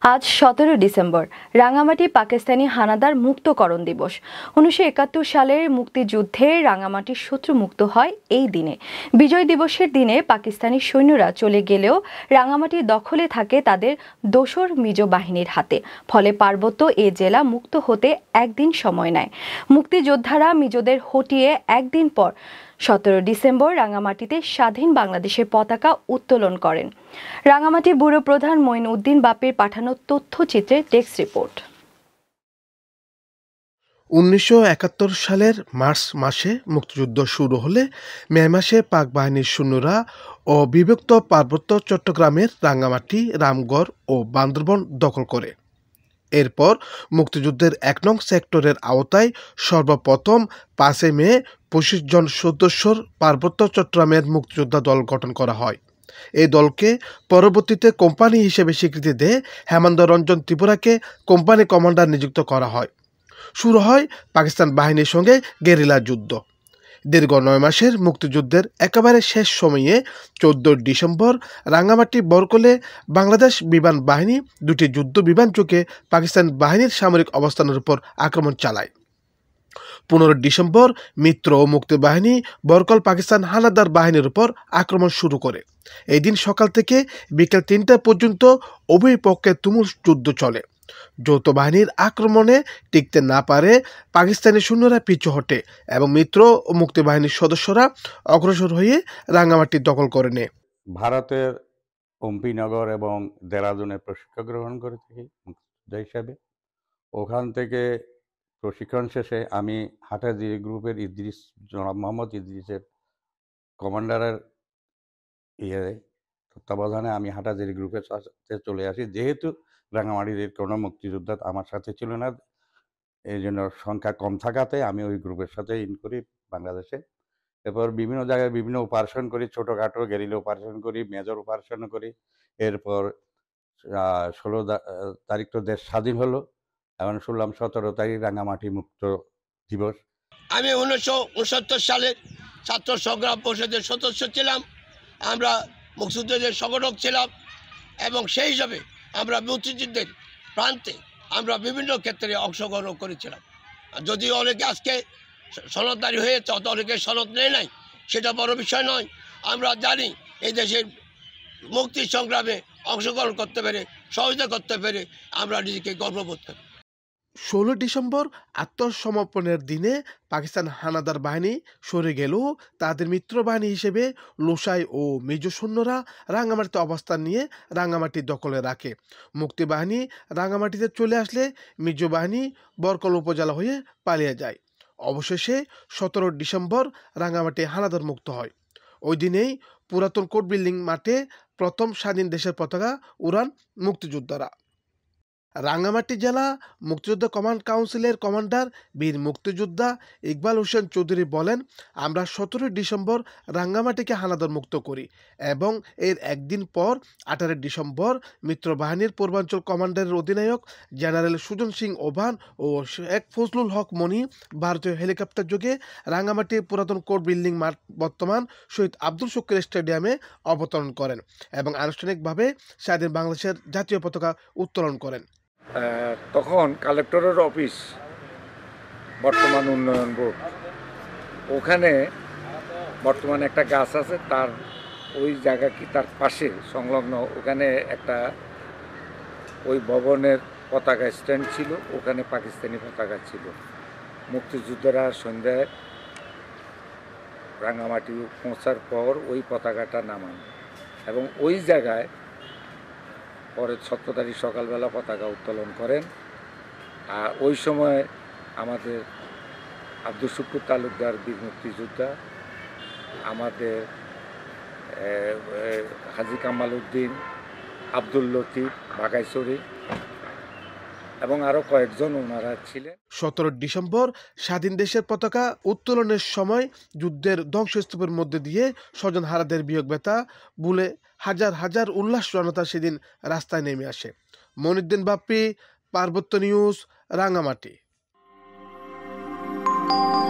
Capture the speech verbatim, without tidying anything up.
আজ সতেরো ডিসেম্বর রাঙামাটি পাকিস্তানি হানাদার মুক্তকরণ দিবস। উনিশশো একাত্তর সালের মুক্তিযুদ্ধে রাঙামাটি শত্রুমুক্ত হয় এই দিনে। বিজয় দিবসের দিনে পাকিস্তানি সৈন্যরা চলে গেলেও রাঙামাটি দখলে থাকে তাদের দোসর মিজো বাহিনীর হাতে। ফলে পার্বত্য এ জেলা মুক্ত হতে একদিন সময় নেয়। মুক্তিযোদ্ধারা মিজোদের হটিয়ে একদিন পর সতেরো ডিসেম্বর রাঙামাটিতে স্বাধীন বাংলাদেশের পতাকা উত্তোলন করেন। রাঙামাটি ব্যুরো প্রধান মঈন উদ্দিন বাপ্পির পাঠানো তথ্যচিত্রে ডেস্ক রিপোর্ট। উনিশশো একাত্তর সালের মার্চ মাসে মুক্তিযুদ্ধ শুরু হলে মে মাসে পাক বাহিনীর সৈন্যরা ও বিভক্ত পার্বত্য চট্টগ্রামের রাঙামাটি, রামগড় ও বান্দরবন দখল করে। এরপর মুক্তিযুদ্ধের এক নং সেক্টরের আওতায় সর্বপ্রথম পাঁচই মে পঁচিশ জন সদস্যর পার্বত্য চট্টগ্রামের মুক্তিযোদ্ধা দল গঠন করা হয়। এই দলকে পরবর্তীতে কোম্পানি হিসেবে স্বীকৃতি দেয় হেমন্ত রঞ্জন ত্রিপুরাকে কোম্পানি কমান্ডার নিযুক্ত করা হয়। শুরু হয় পাকিস্তান বাহিনীর সঙ্গে গেরিলা যুদ্ধ। দীর্ঘ নয় মাসের মুক্তিযুদ্ধের একেবারে শেষ সময়ে চোদ্দই ডিসেম্বর রাঙামাটি বরকলে বাংলাদেশ বিমান বাহিনী দুটি যুদ্ধ বিমান চোখে পাকিস্তান বাহিনীর সামরিক অবস্থানের উপর আক্রমণ চালায়। পনেরো ডিসেম্বর মিত্র ও মুক্তি বাহিনী বরকল পাকিস্তান হানাদার বাহিনীর উপর আক্রমণ শুরু করে। এই দিন সকাল থেকে বিকেল তিনটা পর্যন্ত উভয় পক্ষে তুমুল যুদ্ধ চলে। যৌথ বাহিনীর আক্রমণে টিকতে না পারে পাকিস্তানি সৈন্যরা পিছু হটে এবং মিত্র ও মুক্তি বাহিনীর সদস্যরা অগ্রসর হয়ে রাঙামাটি দখল করে নেয়। ভারতের অম্পিনগর এবং দেরাদুনে প্রশিক্ষণ গ্রহণ করে থাকি মুক্তিযোদ্ধা হিসাবে। ওখান থেকে প্রশিক্ষণ শেষে আমি হাটাজি গ্রুপের ইদ্রিস জনাব মোহাম্মদ ইদ্রিসের কমান্ডারের ইয়ে তত্ত্বাবধানে আমি হাটাজারি গ্রুপের সাথে চলে আসি। যেহেতু রাঙামাটির কোনো মুক্তিযোদ্ধা আমার সাথে ছিল না, এই জন্য সংখ্যা কম থাকাতে আমি ওই গ্রুপের সাথে ইন করি বাংলাদেশে। এরপর বিভিন্ন জায়গায় বিভিন্ন অপারেশন করি, ছোটোখাটো গেরিলা অপারেশন করি, মেজর অপারেশনও করি। এরপর ষোলো তারিখ তো দেশ স্বাধীন হলো, এখন শুনলাম সতেরো তারিখ রাঙামাটি মুক্ত দিবস। আমি উনিশশো উনসত্তর সালের ছাত্র সংগ্রাম পরিষদের সদস্য ছিলাম, আমরা মুক্তিযুদ্ধের সংগঠক ছিলাম এবং সেই হিসাবে আমরা মুক্তিযুদ্ধের প্রান্তে আমরা বিভিন্ন ক্ষেত্রে অংশগ্রহণ করেছিলাম। যদিও অনেকে আজকে সনদদারি হয়েছে, অত অনেকে সনদ নেয় নাই, সেটা বড় বিষয় নয়। আমরা জানি এই দেশের মুক্তি সংগ্রামে অংশগ্রহণ করতে পেরে, সহযোগিতা করতে পেরে আমরা নিজেকে গর্ববোধ করি। ষোলো ডিসেম্বর আত্মসমর্পণের দিনে পাকিস্তান হানাদার বাহিনী সরে গেলেও তাদের মিত্র বাহিনী হিসেবে লোসাই ও মিজো সৈন্যরা রাঙামাটিতে অবস্থান নিয়ে রাঙামাটি দখলে রাখে। মুক্তি বাহিনী রাঙামাটিতে চলে আসলে মিজো বাহিনী বরকল উপজেলা হয়ে পালিয়ে যায়। অবশেষে সতেরো ডিসেম্বর রাঙামাটি হানাদার মুক্ত হয়। ওই দিনেই পুরাতন কোর্ট বিল্ডিং মাঠে প্রথম স্বাধীন দেশের পতাকা উড়ান মুক্তিযোদ্ধারা। রাঙামাটি জেলা মুক্তিযোদ্ধা কমান্ড কাউন্সিলের কমান্ডার বীর মুক্তিযোদ্ধা ইকবাল হোসেন চৌধুরী বলেন, আমরা সতেরোই ডিসেম্বর রাঙামাটিকে হানাদার মুক্ত করি এবং এর একদিন পর আঠারোই ডিসেম্বর মিত্র বাহিনীর পূর্বাঞ্চল কমান্ডারের অধিনায়ক জেনারেল সুজন সিং ওভান ও শেখ ফজলুল হক মনি ভারতীয় হেলিকপ্টার যোগে রাঙামাটি পুরাতন কোর্ট বিল্ডিং মাঠ বর্তমান শহীদ আব্দুল শুক্কুর স্টেডিয়ামে অবতরণ করেন এবং আনুষ্ঠানিকভাবে স্বাধীন বাংলাদেশের জাতীয় পতাকা উত্তোলন করেন। তখন কালেক্টরের অফিস, বর্তমান উন্নয়ন বোর্ড, ওখানে বর্তমানে একটা গাছ আছে, তার ওই জায়গা কি তার পাশে সংলগ্ন ওখানে একটা ওই ভবনের পতাকা স্ট্যান্ড ছিল, ওখানে পাকিস্তানি পতাকা ছিল। মুক্তিযোদ্ধারা সন্ধ্যায় রাঙামাটি পৌঁছার পর ওই পতাকাটা নামান এবং ওই জায়গায় পরে সতেরো তারিখ সকালবেলা পতাকা উত্তোলন করেন। আর ওই সময় আমাদের আব্দুল শুক্কুর তালুকদার বীর মুক্তিযোদ্ধা, আমাদের হাজি কামাল উদ্দিন, আব্দুল লতিফ বাগাইছড়ি এবং আরও কয়েকজন ওনারা ছিলেন। সতেরো ডিসেম্বর স্বাধীন দেশের পতাকা উত্তোলনের সময় যুদ্ধের ধ্বংসস্তূপের মধ্যে দিয়ে স্বজন হারাদের বিয়োগ ব্যথা ভুলে হাজার হাজার উল্লাস জনতা সেদিন রাস্তায় নেমে আসে। মঈন উদ্দিন বাপ্পি, পার্বত্য নিউজ, রাঙামাটি।